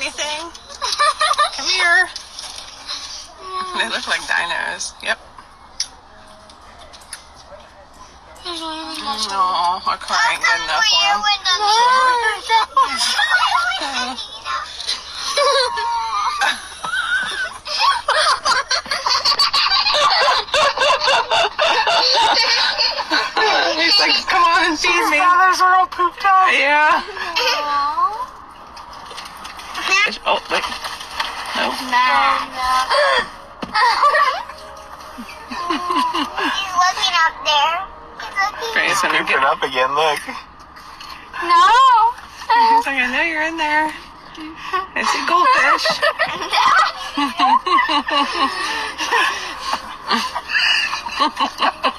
anything? Come here. They look like dinos. Yep. No, our car ain't good enough for him. He's like, come on and feed me. His feathers are all pooped out. Yeah. Oh, wait. No. He's looking up there. He's pooping up again, look. No. He's like, I know you're in there. I see goldfish.